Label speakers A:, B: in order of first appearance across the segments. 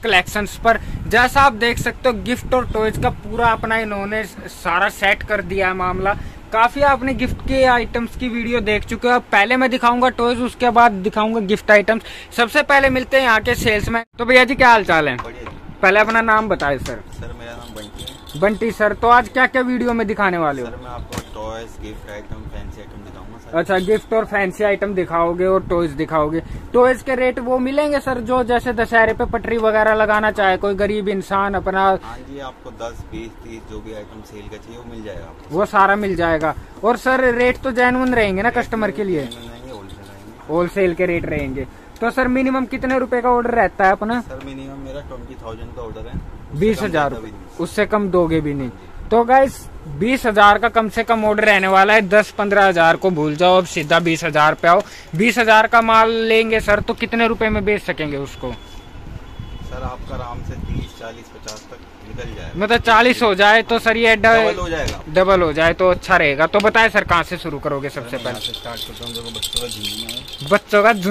A: Collections पर। जैसा आप देख सकते हो गिफ्ट और टॉयज का पूरा अपना इन्होंने सारा सेट कर दिया है मामला। काफी आपने गिफ्ट के आइटम्स की वीडियो देख चुके हो। पहले मैं दिखाऊंगा टॉयज, उसके बाद दिखाऊंगा गिफ्ट आइटम्स। सबसे पहले मिलते हैं यहाँ के सेल्समैन। तो भैया जी क्या हाल चाल है? पहले अपना नाम बताए सर।
B: सर मेरा नाम बंटी है।
A: बंटी सर, तो आज क्या क्या वीडियो में दिखाने वाले हो?
B: सर मैं आपको toys, gift item, fancy item दिखाऊंगा सर।
A: अच्छा, गिफ्ट और फैंसी आइटम दिखाओगे और टॉयज दिखाओगे। टॉयज के रेट वो मिलेंगे सर जो जैसे दशहरे पे पटरी वगैरह लगाना चाहे कोई गरीब इंसान अपना?
B: हाँ जी, आपको 10, 20, 30 जो भी आइटम सेल का चाहिए वो मिल जाएगा आपको।
A: वो सारा मिल जाएगा। और सर रेट तो जेन्युइन रहेंगे ना कस्टमर के लिए? होलसेल के रेट रहेंगे। तो सर मिनिमम कितने रुपए का ऑर्डर रहता है अपना?
B: सर मिनिमम मेरा 20,000 का ऑर्डर है।
A: 20,000, उससे कम दोगे भी नहीं? तो गाइस 20,000 का कम से कम ऑर्डर रहने वाला है। 10-15,000 को भूल जाओ, अब सीधा 20,000 पे आओ। 20,000 का माल लेंगे सर तो कितने रुपए में बेच सकेंगे उसको?
B: सर आपका आराम से 30, 40, 50 तक निकल जाएगा।
A: मतलब 40 हो जाए तो सर ये
B: डबल हो जाएगा।
A: डबल हो जाए तो अच्छा रहेगा। तो बताए सर कहाँ से शुरू करोगे सबसे पहले?
B: स्टार्ट करता हूँ। देखो
A: बच्चों का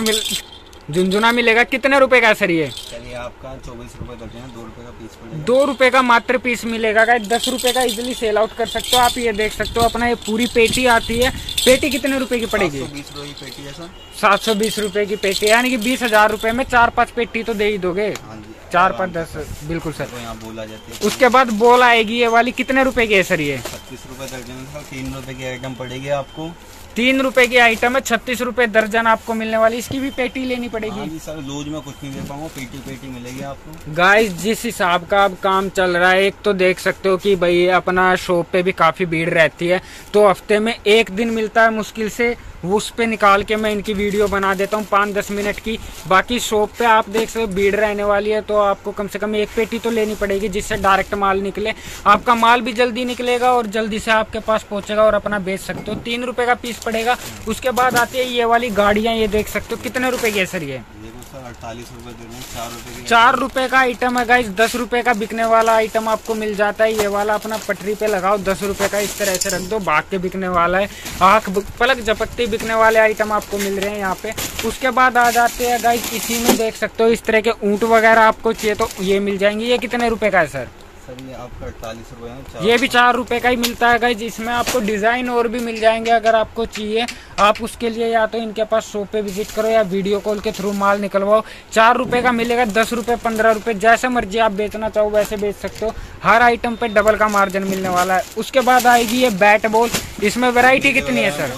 A: झुंझुना मिलेगा। कितने रुपए का सर ये?
B: चलिए आपका 24 रुपए तक है, 2 रुपए का पीस पड़ेगा।
A: 2 रुपए का मात्र पीस मिलेगा। 10 रुपए का इजिली सेल आउट कर सकते हो आप। ये देख सकते हो अपना ये पूरी पेटी आती है। पेटी कितने रुपए की पड़ेगी?
B: 720 रुपए की पेटी है सर।
A: 720 रुपए की पेटी, यानी कि 20,000 रुपए में 4-5 पेटी तो दे ही दोगे।
B: हाँ जी,
A: 4-5 10 बिल्कुल सर।
B: तो यहाँ बोल आ जाती है।
A: उसके बाद बॉल आएगी ये वाली, कितने रुपए की है सर ये?
B: 36 रुपए दर्जन है। 3 रुपए की आइटम पड़ेगी आपको।
A: 3 रुपए की आइटम है, 36 रुपए दर्जन आपको मिलने वाली। इसकी भी पेटी लेनी पड़ेगी?
B: हाँ जी सर, लूज में कुछ नहीं दे पाऊंगा, पेटी पेटी मिलेगी आपको।
A: गाइस जिस हिसाब का अब काम चल रहा है, एक तो देख सकते हो कि भाई अपना शॉप पे भी काफी भीड़ रहती है। तो हफ्ते में एक दिन मिलता है मुश्किल से, उस पे निकाल के मैं इनकी वीडियो बना देता हूँ 5-10 मिनट की। बाकी शॉप पे आप देख सकते हो भीड़ रहने वाली है, तो आपको कम से कम एक पेटी तो लेनी पड़ेगी जिससे डायरेक्ट माल निकले। आपका माल भी जल्दी निकलेगा और जल्दी से आपके पास पहुंचेगा और अपना बेच सकते हो। 3 रुपए का पीस पड़ेगा। उसके बाद आती है ये वाली गाड़ियां, ये देख सकते हो कितने रुपए की है सर ये?
B: 48 रुपए दे रहे हैं। 4 रुपए की
A: 4 रुपए का आइटम है गाइस। 10 रुपए का बिकने वाला आइटम आपको मिल जाता है। ये वाला अपना पटरी पे लगाओ, 10 रुपए का इस तरह से रख दो, भाग के बिकने वाला है। आंख पलक झपकते बिकने वाले आइटम आपको मिल रहे हैं यहाँ पे। उसके बाद आ जाते हैं गाइस, इसी में देख सकते हो इस तरह के ऊंट वगैरह आपको चाहिए तो ये मिल जाएंगे। ये कितने रुपए का है सर?
B: सर ये आपका 48 रुपए है।
A: ये भी 4 रुपए का ही मिलता है गाइस। इसमें आपको डिजाइन और भी मिल जाएंगे अगर आपको चाहिए। आप उसके लिए या तो इनके पास शॉप पे विजिट करो या वीडियो कॉल के थ्रू माल निकलवाओ। 4 रुपए का मिलेगा, 10 रुपए, 15 रुपए, जैसे मर्जी आप बेचना चाहो वैसे बेच सकते हो। हर आइटम पे डबल का मार्जिन मिलने वाला है। उसके बाद आएगी ये बैट बॉल। इसमें वैरायटी कितनी है सर?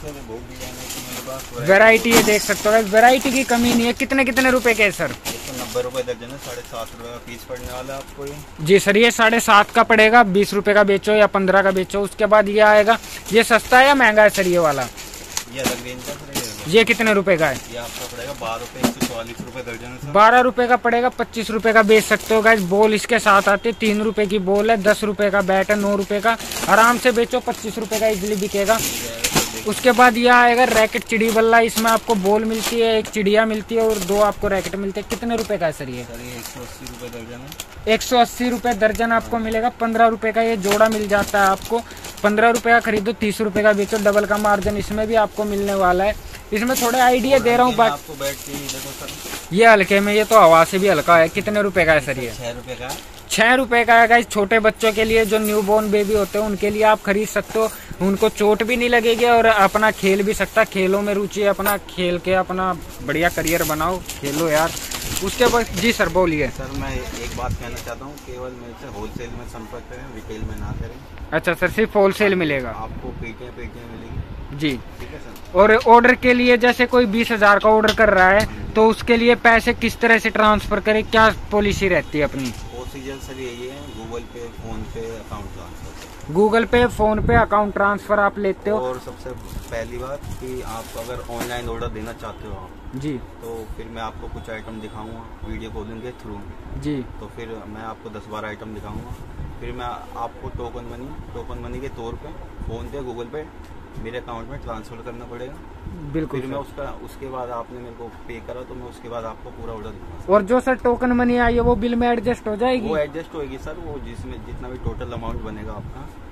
A: वैरायटी ये देख सकते हो, वैरायटी की कमी नहीं है। कितने कितने रुपए के है सर?
B: 90 रुपए दर्जन है। 7.5 रुपए का पीस पड़ने वाला है आपको ये।
A: जी सर, ये 7.5 का पड़ेगा। 20 रुपए का बेचो या 15 का बेचो। उसके बाद ये आएगा, ये सस्ता है या महंगा है सर ये वाला?
B: ये अलग रेंज का सर।
A: ये कितने रुपए का है?
B: ये आपका पड़ेगा 12 रुपए, 144 रुपए दर्जन है सर।
A: 12 रुपए का पड़ेगा, 25 रुपए का बेच सकते हो गाइस। बॉल इसके साथ आते, 3 रुपए की बॉल है, 10 रुपए का बैट है, 9 रुपए का। आराम से बेचो, 25 रुपए का इजिली बिकेगा। उसके बाद यह आएगा रैकेट चिड़ी बल्ला। इसमें आपको बॉल मिलती है, एक चिड़िया मिलती है और 2 आपको रैकेट मिलते हैं। कितने रुपए का है सर ये?
B: सर ये 180 रुपए दर्जन है।
A: 180 रुपए दर्जन आपको मिलेगा। 15 रुपए का ये जोड़ा मिल जाता है आपको। 15 रुपए का खरीदो, 30 रुपए का बेचो, डबल का मार्जिन इसमें भी आपको मिलने वाला है। इसमें थोड़े आइडिया दे रहा हूँ
B: आपको बैठ के। देखो सर
A: ये हल्के में, ये तो हवा से भी हल्का है। कितने रुपए का है सर ये?
B: 6 रुपए का।
A: 6 रुपए का है गाइस। छोटे बच्चों के लिए, जो न्यू बोर्न बेबी होते हैं उनके लिए आप खरीद सकते हो। उनको चोट भी नहीं लगेगी और अपना खेल भी सकता। खेलों में रुचि है, अपना खेल के अपना बढ़िया करियर बनाओ, खेलो यार। उसके बाद जी सर बोलिए।
B: सर मैं एक बात कहना चाहता हूँ, केवल मेरे से होलसेल में संपर्क करें, रिटेल में ना करें।
A: अच्छा सर, सिर्फ होलसेल मिलेगा
B: आपको? पेटियां मिलेगी
A: जी।
B: ठीक है सर।
A: और ऑर्डर के लिए जैसे कोई 20,000 का ऑर्डर कर रहा है तो उसके लिए पैसे किस तरह से ट्रांसफर करे, क्या पॉलिसी रहती है अपनी?
B: प्रोसीजर सर यही है, Google Pay, PhonePe, account transfer.
A: Google Pay, PhonePe, account transfer आप लेते हो?
B: और सबसे पहली बात कि आप अगर ऑनलाइन ऑर्डर देना चाहते हो आप
A: जी,
B: तो फिर मैं आपको कुछ आइटम दिखाऊंगा वीडियो कॉलिंग के थ्रू
A: जी।
B: तो फिर मैं आपको 10-12 आइटम दिखाऊंगा। फिर मैं आपको टोकन मनी के तौर पे फोन पे, गूगल पे मेरे अकाउंट में ट्रांसफर करना पड़ेगा।
A: बिल्कुल।
B: फिर मैं उसके बाद आपने मेरे को पे करा तो मैं उसके बाद आपको पूरा ऑर्डर दूंगा।
A: और जो सर टोकन मनी आई है वो बिल में एडजस्ट हो जाएगी?
B: वो एडजस्ट होगी सर। वो जिसमें जितना भी टोटल अमाउंट बनेगा आपका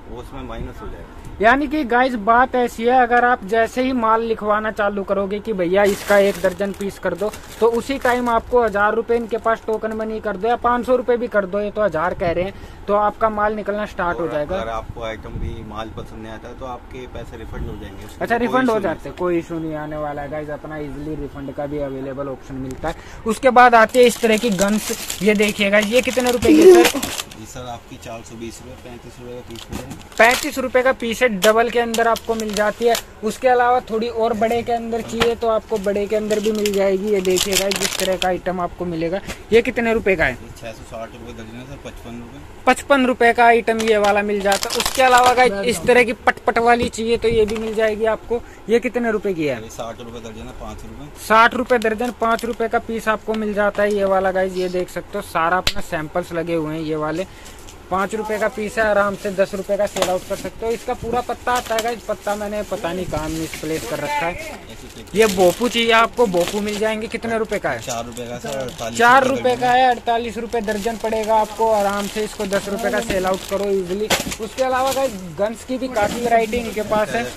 B: वो उसमें माइनस हो जाएगा।
A: यानी कि गाइस बात ऐसी है, अगर आप जैसे ही माल लिखवाना चालू करोगे कि भैया इसका 1 दर्जन पीस कर दो, तो उसी टाइम आपको 1000 रुपए इनके पास टोकन मनी कर दो या 500 रुपए भी कर दो, ये तो 1000 कह रहे हैं, तो आपका माल निकलना स्टार्ट हो जाएगा।
B: अगर आपको आइटम भी माल पसंद नहीं आता है तो आपके पैसे रिफंड हो जाएंगे।
A: अच्छा, रिफंड हो जाते हैं, कोई इशू नहीं आने वाला है गाइस, अपना इजीली रिफंड का भी अवेलेबल ऑप्शन मिलता है। उसके बाद आते हैं इस तरह की गन्स, ये देखिएगा, ये कितने रुपए की है सर?
B: जी सर, आपकी 420 रुपए, 35 रुपए का पीस मिलेगा।
A: 35 रुपए का पीस है, डबल के अंदर आपको मिल जाती है। उसके अलावा थोड़ी और बड़े के अंदर चाहिए तो आपको बड़े के अंदर भी मिल जाएगी। ये देखिएगा जिस तरह का आइटम आपको मिलेगा। ये कितने रुपए का है?
B: 660 रुपए दर्जन है सर, 55 रुपए।
A: 55 रुपए का आइटम ये वाला मिल जाता है। उसके अलावा गाइस इस तरह की पटपट वाली चाहिए तो ये भी मिल जाएगी आपको। ये कितने रुपए की है?
B: 60 रुपए दर्जन है, 5 रुपए।
A: 60 रुपए दर्जन, 5 रुपए का पीस आपको मिल जाता है ये वाला गाइस। ये देख सकते हो, सारा अपना सैंपल्स लगे हुए हैं ये वाले। 5 रुपए का पीस है, आराम से 10 रुपए का सेल आउट कर सकते हो। इसका पूरा पत्ता आता है गाइस, पत्ता मैंने पता नहीं कहाँ मिसप्लेस कर रखा है। ये बोपू चाहिए आपको, बोपू मिल जाएंगे। कितने रुपए का है?
B: 4 रुपए का सर,
A: 4 रुपए का है, 48 रुपए दर्जन पड़ेगा आपको। आराम से इसको 10 रुपए का सेल आउट करो इजिली। उसके अलावा गाइस गन्स की भी काफी वैरायटी इनके पास है।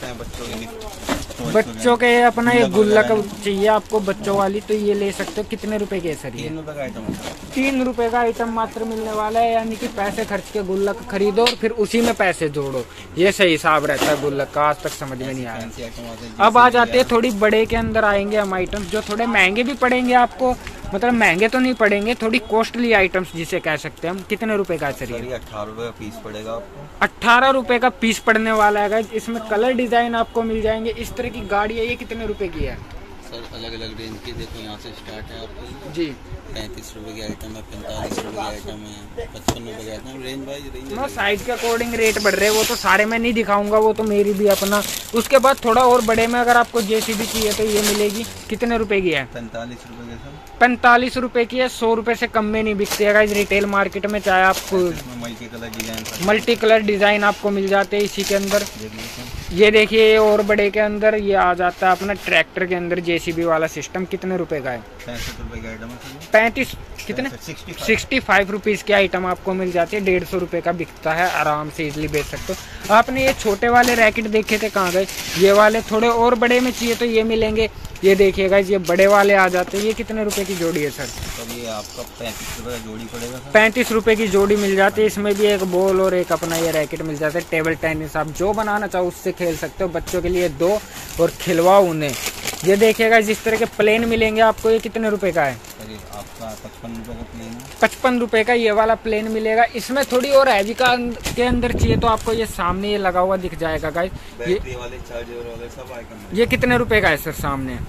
A: बच्चों के अपना ये गुल्लक चाहिए आपको बच्चों वाली, तो ये ले सकते हो। कितने रुपए के सर?
B: 3 रुपए का आइटम है।
A: 3 रुपए का आइटम मात्र मिलने वाला है, यानी कि पैसे खर्च के गुल्लक खरीदो और फिर उसी में पैसे जोड़ो। ये सही हिसाब रहता है गुल्लक का, आज तक समझ में नहीं आया। अब आ जाते हैं थोड़ी बड़े के अंदर आएंगे हम आइटम, जो थोड़े महंगे भी पड़ेंगे आपको। मतलब महंगे तो नहीं पड़ेंगे, थोड़ी कॉस्टली आइटम्स जिसे कह सकते हैं हम। कितने रुपए का सर?
B: 18 रुपए का पीस पड़ेगा आपको।
A: 18 रुपए का पीस पड़ने वाला है। इसमें कलर डिजाइन आपको मिल जाएंगे। इस तरह की गाड़ी है, ये कितने रुपए की है
B: सर? अलग अलग रेंज की, देखो यहाँ से स्टार्ट है आपको
A: जी।
B: 35 रुपए की आइटम है, 45 रुपए की आइटम है, 55 रुपए की item, range wise range.
A: Size के अकॉर्डिंग रेट बढ़ रहे हैं, वो तो सारे मैं नहीं दिखाऊंगा, वो तो मेरी भी अपना। उसके बाद थोड़ा और बड़े में अगर आपको जेसीबी चाहिए तो ये मिलेगी। कितने रुपए की है?
B: 45 रुपए की सर।
A: 45 रुपए की है, 100 रुपए से कम में नहीं बिकती है गाइस रिटेल मार्केट में। चाहे आपको मल्टी कलर डिजाइन आपको मिल जाते हैं इसी के अंदर। ये देखिए, और बड़े के अंदर ये आ जाता है अपना ट्रैक्टर के अंदर जेसीबी वाला सिस्टम। कितने रुपए का है?
B: 65 रुपए का आइटम है।
A: 35 कितने? 65 रुपीज की आइटम आपको मिल जाती है। 150 रुपए का बिकता है, आराम से इजिली बेच सकते हो। आपने ये छोटे वाले रैकेट देखे थे, कहाँ गए? ये वाले थोड़े और बड़े में चाहिए तो ये मिलेंगे। ये देखिएगा, ये बड़े वाले आ जाते हैं। ये कितने रुपए की जोड़ी है सर?
B: तो ये आपका 35 रुपए का जोड़ी पड़ेगा सर।
A: 35 रुपए की जोड़ी मिल जाती है। इसमें भी एक बॉल और एक अपना ये रैकेट मिल जाता है। टेबल टेनिस आप जो बनाना चाहो उससे खेल सकते हो। बच्चों के लिए 2 और खिलवाओ उन्हें। ये देखिएगा, जिस तरह के प्लेन मिलेंगे आपको। ये कितने रुपए का है?
B: आपका 55 रुपए का प्लेन है।
A: 55 रुपए का ये वाला प्लेन मिलेगा। इसमें थोड़ी और हैवी का के अंदर चाहिए तो आपको ये सामने ये लगा हुआ दिख जाएगा गाइस।
B: बैटरी वाले, चार्जर वाले सब आइटम।
A: ये कितने रुपए का है सर सामने?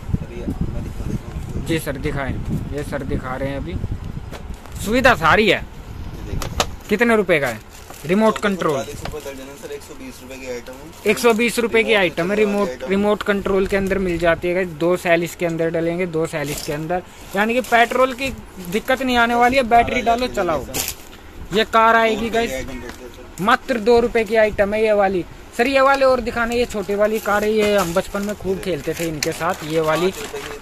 A: जी सर दिखाएं। ये सर दिखा रहे हैं अभी। सुविधा सारी है। कितने रुपए का है? Remote control.
B: 120 रुपए की आइटम है।
A: 120 रुपए की आइटम है। रिमोट कंट्रोल के अंदर मिल जाती है। 2 सेल इसके अंदर डलेंगे, 2 सेल इसके अंदर, यानी कि पेट्रोल की दिक्कत नहीं आने वाली है। बैटरी डालो चलाओ। ये कार आएगी गाइस, मात्र 2 रुपए की आइटम है ये वाली। सर ये वाले और दिखाने, ये छोटी वाली कार है, ये हम बचपन में खूब खेलते थे इनके साथ। ये वाली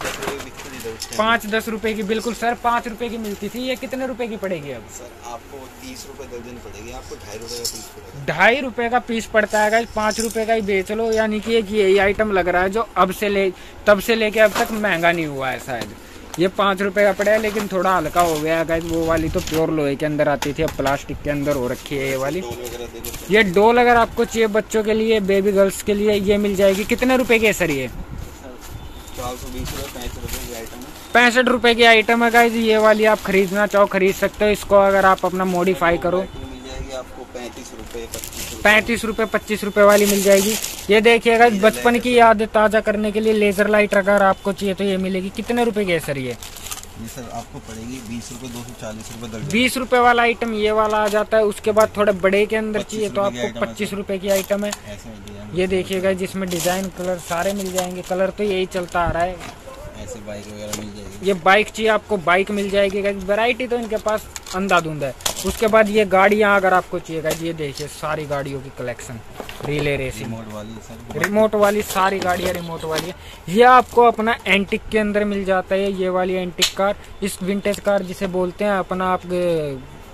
A: 5-10 रुपए की, बिल्कुल सर 5 रुपए की मिलती थी। ये कितने रुपए की पड़ेगी अब?
B: सर आपको 30 रुपए दर्जन पड़ेगी। आपको 2.5 रुपए का पीस पड़ेगा।
A: 2.5 रुपए का पीस पड़ता है गाइस। 5 रुपए का ही बेच लो। यानी कि एक यही आइटम लग रहा है जो तब से लेके अब तक महंगा नहीं हुआ है शायद। ये 5 रुपए का पड़ा है, लेकिन थोड़ा हल्का हो गया है गाइस। वो वाली तो प्योर लोहे के अंदर आती थी, अब प्लास्टिक के अंदर हो रखी है ये वाली। ये डोल अगर आपको चाहिए बच्चों के लिए, बेबी गर्ल्स के लिए, ये मिल जाएगी। कितने रुपए की है सर ये?
B: 420 रुपए, 65 रुपए की आइटम है।
A: 65 रुपए की आइटम है गाइस। ये वाली आप खरीदना चाहो खरीद सकते हो। इसको अगर आप अपना मॉडिफाई करो,
B: मिल जाएगी आपको 35 रुपए,
A: 35 रुपए, 25 रुपए वाली मिल जाएगी। ये देखिएगा, बचपन की याद ताजा करने के लिए लेजर लाइट अगर आपको चाहिए तो ये मिलेगी। कितने रुपए की है सर ये?
B: ये सर आपको पड़ेगी 20 रुपए, 240 रुपए दर्जन।
A: 20 रुपए वाला आइटम ये वाला आ जाता है। उसके बाद थोड़े बड़े के अंदर चाहिए तो आपको 25 रुपए की आइटम है। ये देखिएगा, जिसमें डिजाइन कलर सारे मिल जाएंगे। कलर तो यही चलता आ रहा है।
B: ऐसे बाइक वगैरह मिल जाएगी।
A: ये बाइक चाहिए आपको, बाइक मिल जाएगी। वैरायटी तो इनके पास अंधाधुंध है। उसके बाद ये गाड़ियाँ अगर आपको चाहिए, ये देखिए सारी गाड़ियों की कलेक्शन। रिले रेसिंग, रिमोट वाली सारी गाड़ियाँ रिमोट वाली है। ये आपको अपना एंटिक के अंदर मिल जाता है। ये वाली एंटिक कार, इस विंटेज कार जिसे बोलते हैं अपना, आप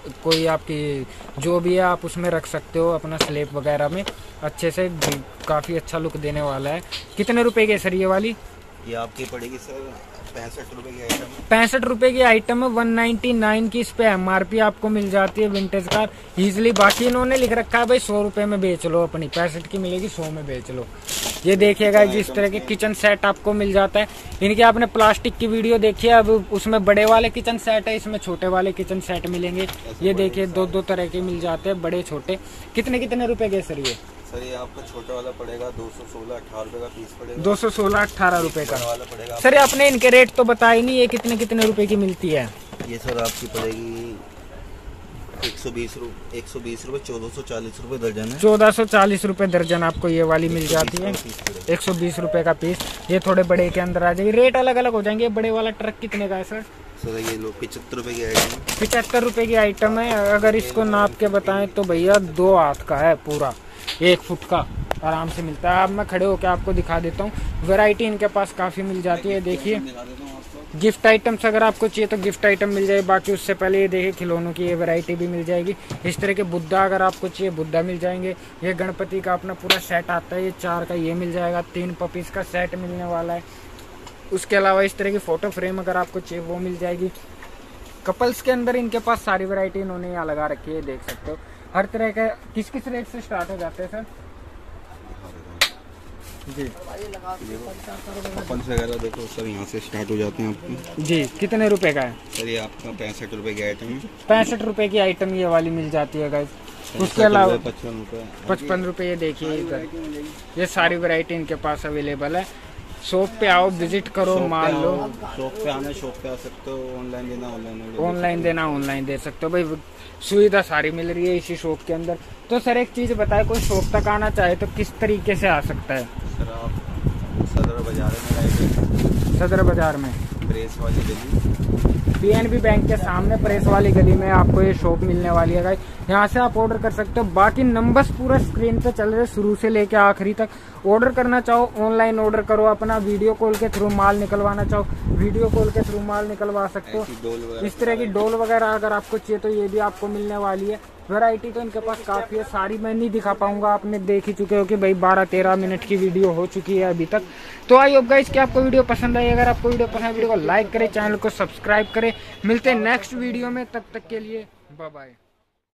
A: कोई आपकी जो भी है आप उसमें रख सकते हो, अपना स्लेब वगैरह में अच्छे से, काफ़ी अच्छा लुक देने वाला है। कितने रुपए की है सर ये वाली?
B: ये आपकी पड़ेगी सर 65 रुपए की आइटम।
A: 65 रुपए की आइटम है, 199 की इस पे MRP आपको मिल जाती है विंटेज कार इजिली। बाकी इन्होंने लिख रखा है भाई 100 रुपए में बेच लो अपनी, 65 की मिलेगी 100 में बेच लो। ये देखिएगा जिस तरह के किचन सेट आपको मिल जाता है। इनकी आपने प्लास्टिक की वीडियो देखी है, अब उसमें बड़े वाले किचन सेट है, इसमें छोटे वाले किचन सेट मिलेंगे। ये देखिए दो तरह के मिल जाते हैं, बड़े छोटे। कितने रुपए के सर ये?
B: सर ये आपका छोटा वाला पड़ेगा 216-18 रुपए का पीस पड़ेगा।
A: 216-18 रुपए का
B: वाला पड़ेगा
A: सर। आपने इनके रेट तो बताए नहीं, ये कितने रुपए की मिलती है?
B: ये सर आपकी पड़ेगी 120 रुपए 1440 रुपए दर्जन है।
A: 1440 रुपए दर्जन आपको ये वाली मिल जाती है, 120 रुपए का पीस। ये थोड़े बड़े के अंदर आ जाएगी, रेट अलग अलग हो जाएंगे। बड़े वाला ट्रक कितने का है सर?
B: सर ये लो 75 रुपए की आइटम है।
A: 75 रुपए की आइटम है। अगर इसको नाप के बताएं तो भैया 2 हाथ का है, पूरा 1 फुट का आराम से मिलता है। अब मैं खड़े होकर आपको दिखा देता हूँ। वैरायटी इनके पास काफ़ी मिल जाती है। देखिए गिफ्ट आइटम्स अगर आपको चाहिए तो गिफ्ट आइटम मिल जाएगी। बाकी उससे पहले ये देखिए खिलौनों की ये वैरायटी भी मिल जाएगी। इस तरह के बुद्धा अगर आपको चाहिए बुद्धा मिल जाएंगे। ये गणपति का अपना पूरा सेट आता है, ये 4 का ये मिल जाएगा। 3 पपीस का सेट मिलने वाला है। उसके अलावा इस तरह की फोटो फ्रेम अगर आपको चाहिए वो मिल जाएगी। कपल्स के अंदर इनके पास सारी वैरायटी इन्होंने यहाँ लगा रखी है, देख सकते हो। हर तरह का किस रेट से स्टार्ट हो जाते हैं सर? जी
B: कपल्स वगैरह देखो सर यहाँ से स्टार्ट हो जाते हैं आपकी।
A: जी कितने रुपए का है
B: सर ये आपका 65 रुपए की आइटम है।
A: 65 रुपए की आइटम ये वाली मिल जाती है गाइस। उसके अलावा
B: 55
A: रुपए ये देखिए इधर ये सारी वैरायटी इनके पास अवेलेबल है। शॉप पे आओ, विजिट करो, मान लो।
B: शॉप पे आना, शॉप पे आ सकते हो। ऑनलाइन देना
A: ऑनलाइन दे सकते हो भाई। सुविधा सारी मिल रही है इसी शॉप के अंदर। तो सर एक चीज बताए, कोई शॉप तक आना चाहे तो किस तरीके से आ सकता है?
B: सर आप सदर बाजार में प्रेस वाली गली,
A: PNB बैंक के सामने प्रेस वाली गली में आपको ये शॉप मिलने वाली है गाइस। यहाँ से आप ऑर्डर कर सकते हो। बाकी नंबर्स पूरा स्क्रीन पे चल रहे शुरू से लेके आखिरी तक। ऑर्डर करना चाहो ऑनलाइन ऑर्डर करो, अपना वीडियो कॉल के थ्रू माल निकलवाना चाहो वीडियो कॉल के थ्रू माल निकलवा सकते हो। इस तरह की डोल वगैरह अगर आपको चाहिए तो ये भी आपको मिलने वाली है। वैरायटी तो इनके पास काफी है, सारी मैं नहीं दिखा पाऊंगा, आपने देख ही चुके हो कि भाई 12-13 मिनट की वीडियो हो चुकी है अभी तक। तो आई होप गाइस कि आपको वीडियो पसंद आई। अगर आपको वीडियो पसंद है वीडियो को लाइक करें, चैनल को सब्सक्राइब करें। मिलते हैं नेक्स्ट वीडियो में, तब तक के लिए बाय बाय।